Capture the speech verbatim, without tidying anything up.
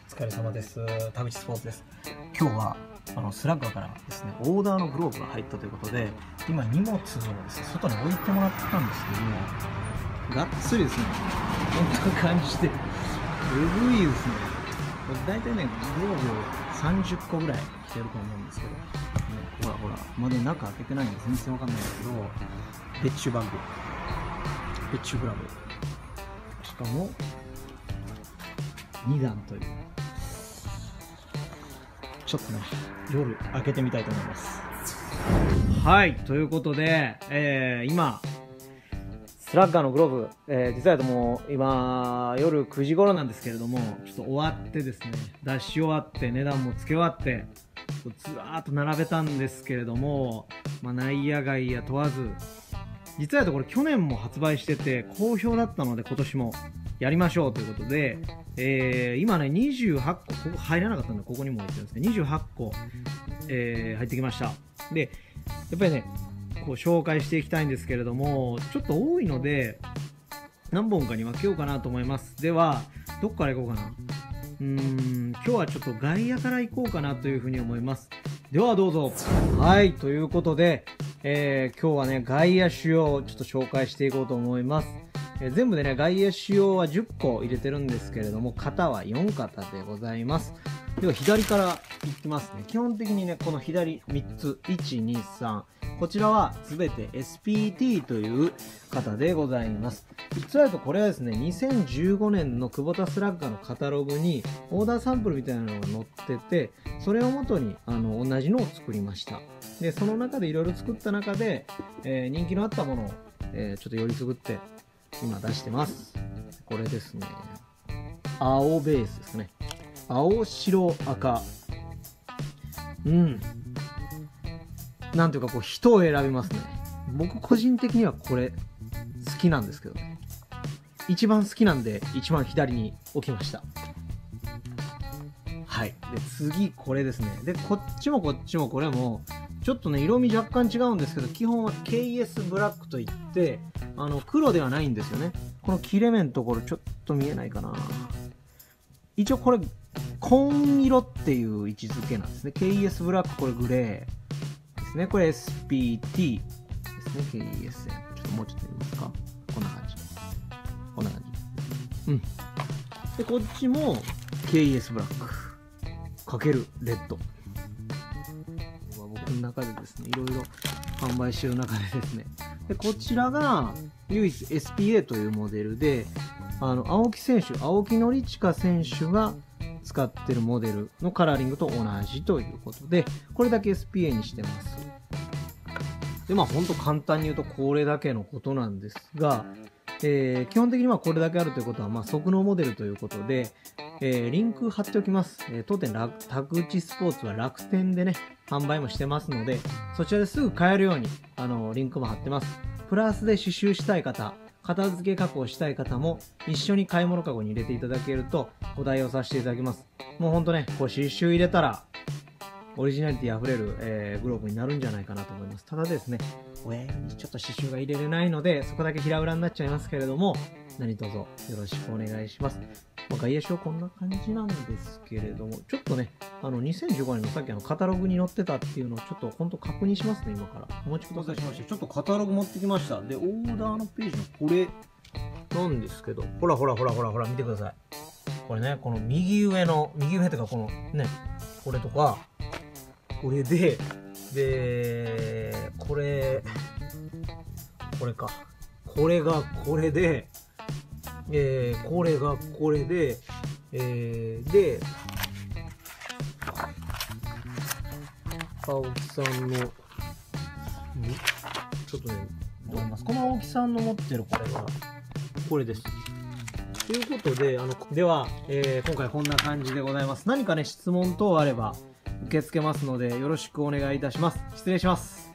疲れ様です。田口スポーツです。今日はあのスラッガーからですね、オーダーのグローブが入ったということで、今荷物をですね、外に置いてもらったんですけども、がっつりですね、こんな感じで、えぐいですね。大体ね、グローブさんじゅっこぐらい着てると思うんですけど、ね、ほらほら、まだ中開けてないんで全然わかんないですけど、ベッチュバッグ、ベッチュグラブ、しかもにだんという。ちょっとね、夜開けてみたいと思います。はい、ということで、えー、今、スラッガーのグローブ、えー、実はもう今、夜くじ頃なんですけれども、ちょっと終わってですね、出し終わって、値段も付け終わって、ずらーっと並べたんですけれども、まあ、内野外野問わず、実はこれ去年も発売してて、好評だったので今年もやりましょうということで、えー、今ね、にじゅうはっこ、ここ入らなかったんで、ここにも置いてるんですけど、にじゅうはっこ、えー、入ってきました。で、やっぱりね、こう紹介していきたいんですけれども、ちょっと多いので、何本かに分けようかなと思います。では、どこから行こうかな。うーん、今日はちょっと外野から行こうかなというふうに思います。ではどうぞ。はい、ということで、えー、今日はね、外野手用をちょっと紹介していこうと思います。えー、全部でね、外野手用はじゅっこ入れてるんですけれども、型はよんかたでございます。では左からいきますね。基本的にね、この左みっつ、いち、に、さん。こちらは全て エスピーティー という型でございます。実はこれはですね、にせんじゅうごねんの久保田スラッガーのカタログにオーダーサンプルみたいなのが載ってて、それをもとにあの同じのを作りました。で、その中でいろいろ作った中で、えー、人気のあったものを、えー、ちょっとよりすぐって今出してます。これですね。青ベースですね。青、白、赤。うん。なんていうかこう人を選びますね。僕個人的にはこれ好きなんですけどね。一番好きなんで一番左に置きました。はい。で、次これですね。で、こっちもこっちもこれも、ちょっとね、色味若干違うんですけど、基本は ケーエス ブラックといって、あの、黒ではないんですよね。この切れ目のところちょっと見えないかな。一応これ、紺色っていう位置づけなんですね。ケーエス ブラック、これグレーですね。これ エスピーティー ですね。ケーエスエヌ。ちょっともうちょっと見ますか。こんな感じ。こんな感じ。うん。で、こっちも ケーエス ブラック。かけるレッド。僕の中でですね、いろいろ販売してる中でですね。で、こちらが唯一 エスピーエー というモデルで、あの、青木選手、青木宣親選手が使ってるモデルのカラーリングと同じということで、これだけ エスピーエー にしてます。で、まあほんと簡単に言うとこれだけのことなんですが、えー、基本的にはこれだけあるということは、まあ即納モデルということで、えー、リンク貼っておきます。えー、当店田口スポーツは楽天でね、販売もしてますので、そちらですぐ買えるように、あの、リンクも貼ってます。プラスで刺繍したい方、片付け加工したい方も一緒に買い物かごに入れていただけるとご対応させていただきます。もうほんとね、こう刺繍入れたらオリジナリティ溢れる、えー、グローブになるんじゃないかなと思います。ただですね、親指にちょっと刺繍が入れれないので、そこだけ平裏になっちゃいますけれども、何卒よろしくお願いします。まあ、外野手はこんな感じなんですけれども、ちょっとね、あのにせんじゅうごねんのさっきあのカタログに載ってたっていうのをちょっと本当確認しますね、今から。お待ちください。しました。ちょっとカタログ持ってきました。で、オーダーのページのこれなんですけど、ほらほらほらほらほら見てください。これね、この右上の、右上というかこのね、これとか、これで、で、これ、これか。これがこれで、えー、これがこれで、えー、で、青木さんの、ちょっとね、どう思います？この青木さんの持ってるこれが、これです。ということで、あの、では、えー、今回こんな感じでございます。何かね、質問等あれば受け付けますので、よろしくお願いいたします。失礼します。